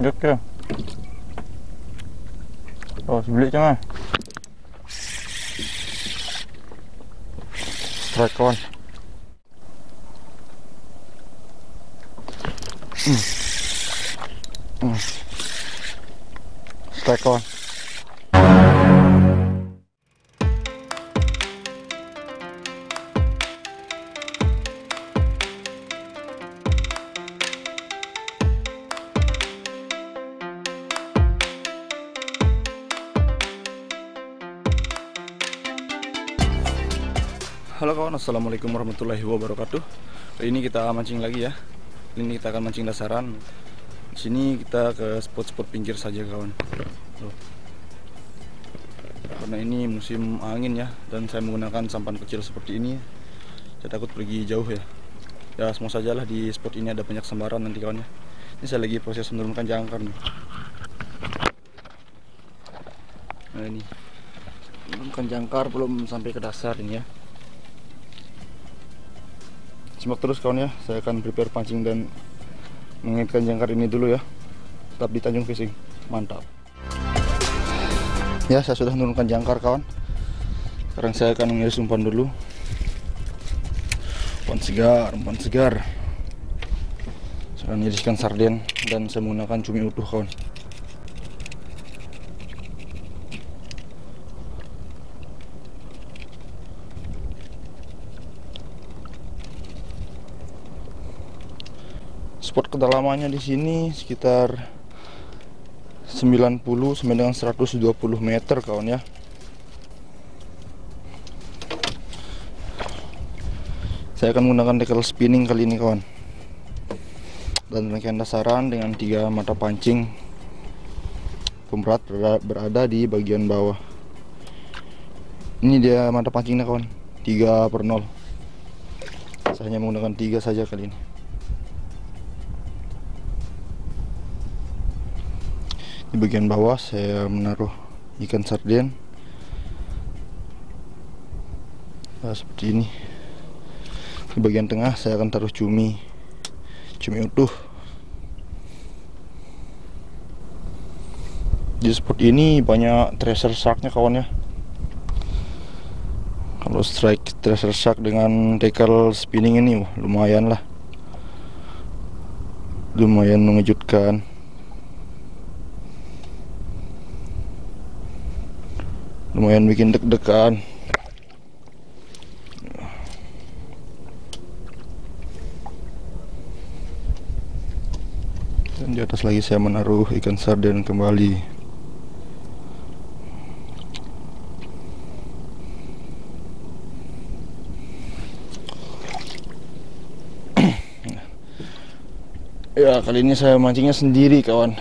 Oke. Oh, sebelik jangan. Strike kawan. Strike kawan. Halo kawan, assalamualaikum warahmatullahi wabarakatuh. Kali ini kita mancing lagi ya. Ini kita akan mancing dasaran. Di sini kita ke spot-spot pinggir saja kawan. Tuh. Karena ini musim angin ya, dan saya menggunakan sampan kecil seperti ini. Saya takut pergi jauh ya. Ya semua sajalah di spot ini ada banyak sambaran nanti kawan ya. Ini saya lagi proses menurunkan jangkar nih. Nah ini, menurunkan jangkar belum sampai ke dasar ini ya. Simak terus kawan ya, saya akan prepare pancing dan mengaitkan jangkar ini dulu ya. Tetap di Tanjung Fishing, mantap. Ya, saya sudah menurunkan jangkar kawan. Sekarang saya akan mengiris umpan dulu. Umpan segar. Saya akan iriskan sarden dan saya menggunakan cumi utuh kawan. Spot kedalamannya di sini sekitar 90 sampai dengan 120 meter kawan ya. Saya akan menggunakan tackle spinning kali ini kawan. Dan rangkaian dasaran dengan 3 mata pancing. Pemberat berada di bagian bawah. Ini dia mata pancingnya kawan, 3/0. Saya hanya menggunakan 3 saja kali ini. Di bagian bawah saya menaruh ikan sarden. Nah, seperti ini. Di bagian tengah saya akan taruh cumi utuh. Di spot ini banyak treasure sharknya kawan ya. Kalau strike treasure shark dengan tackle spinning ini lumayan lah, lumayan mengejutkan. Lumayan bikin deg-degan. Dan di atas lagi saya menaruh ikan sarden kembali. Ya, kali ini saya mancingnya sendiri kawan.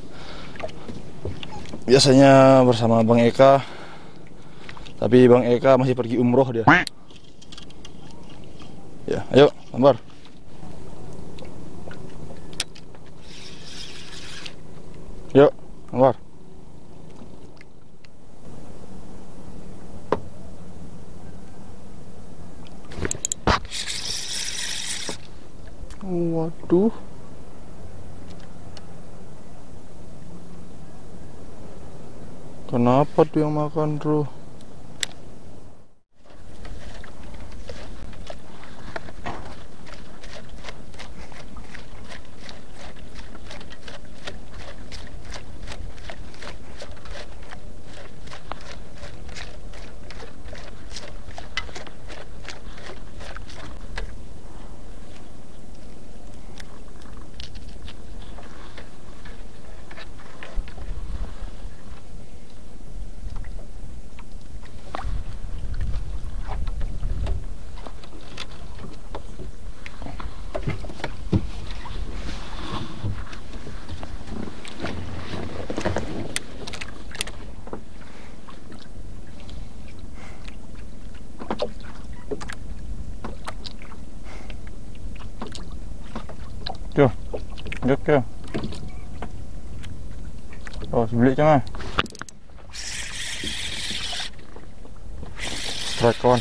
Biasanya bersama Bang Eka, tapi Bang Eka masih pergi umroh dia. Ya, ayo, lambar. Yuk, lambar. Waduh. Kenapa tuh yang makan, bro? Tuh, oke. Oh, sebelik jangan. Strike kawan.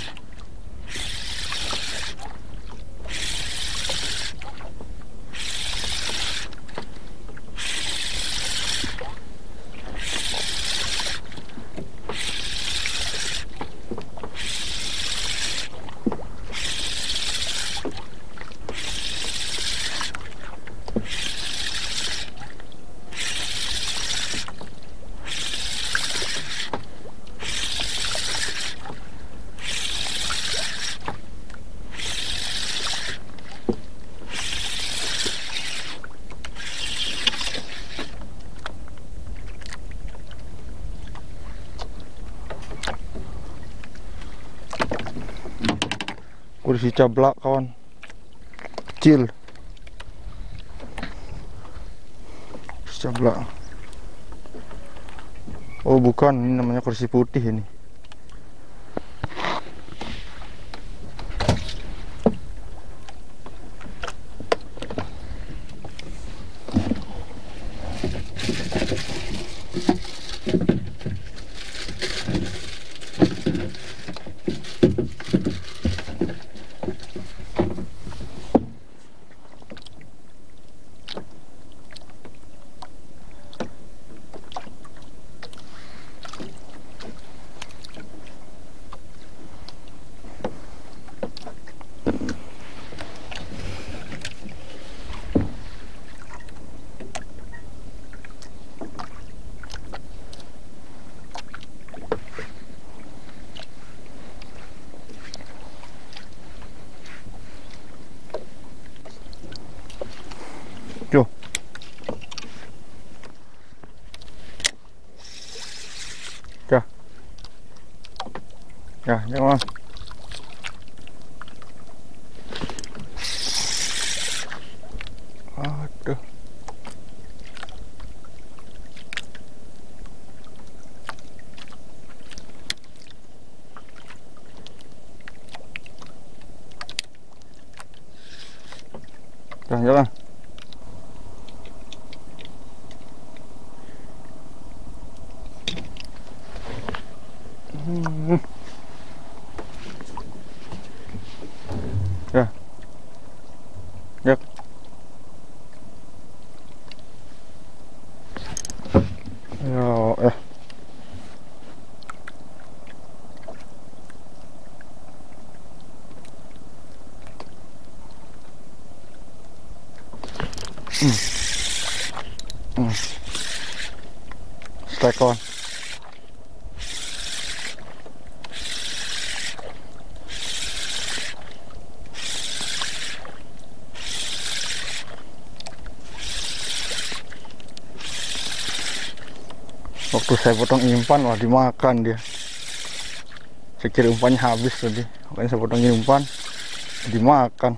kursi cablak kawan, kecil. Kursi cablak. Oh bukan, ini namanya kursi putih ini. Tuh. Dah. Ya, jangan. Aduh. Dah, jangan. Ya. Ya. Ya, Strike kawan. Waktu saya potong impan, wah dimakan dia. Saya kira umpannya habis tadi, makanya saya potong umpan, dimakan.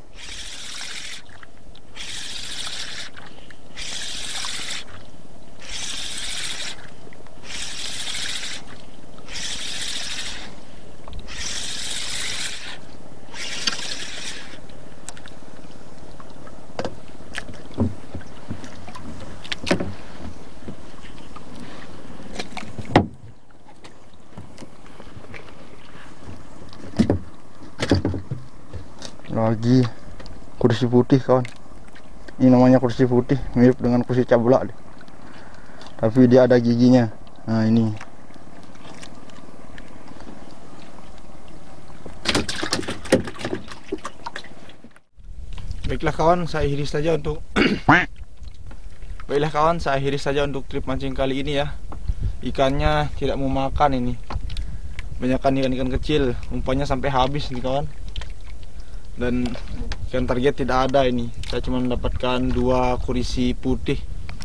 Lagi kursi putih kawan, ini namanya kursi putih, mirip dengan kursi cablak deh, tapi dia ada giginya. Nah ini baiklah kawan, saya akhiri saja untuk baiklah kawan, saya akhiri saja untuk trip mancing kali ini ya. Ikannya tidak mau makan ini, banyakkan ikan-ikan kecil, umpannya sampai habis nih kawan. Dan ikan target tidak ada ini. Saya cuma mendapatkan 2 kurisi putih.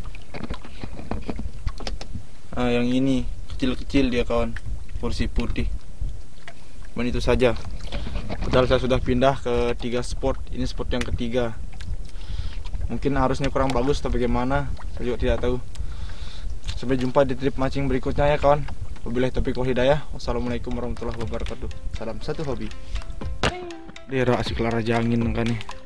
Nah, yang ini kecil-kecil dia kawan, kursi putih. Dan itu saja. Padahal saya sudah pindah ke 3 spot. Ini spot yang ketiga. Mungkin harusnya kurang bagus atau bagaimana, saya juga tidak tahu. Sampai jumpa di trip mancing berikutnya ya kawan. Wabillahi taufiq wal hidayah. Wassalamualaikum warahmatullahi wabarakatuh. Salam satu hobi. Dia asik lara jangin kan nih.